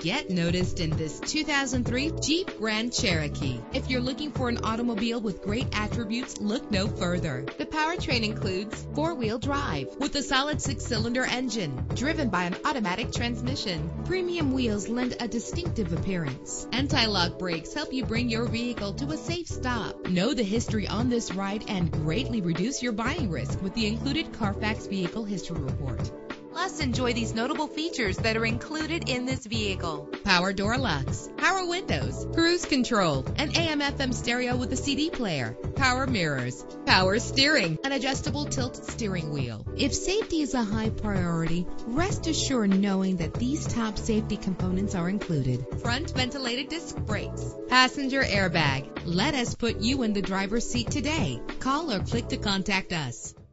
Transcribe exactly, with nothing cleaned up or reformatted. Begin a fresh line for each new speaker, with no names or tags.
Get noticed in this two thousand three Jeep Grand Cherokee. If you're looking for an automobile with great attributes, look no further. The powertrain includes four-wheel drive with a solid six-cylinder engine driven by an automatic transmission. Premium wheels lend a distinctive appearance. Anti-lock brakes help you bring your vehicle to a safe stop. Know the history on this ride and greatly reduce your buying risk with the included Carfax Vehicle History Report. Plus, enjoy these notable features that are included in this vehicle: power door locks, power windows, cruise control, an A M F M stereo with a C D player, power mirrors, power steering, an adjustable tilt steering wheel. If safety is a high priority, rest assured knowing that these top safety components are included: front ventilated disc brakes, passenger airbag. Let us put you in the driver's seat today. Call or click to contact us.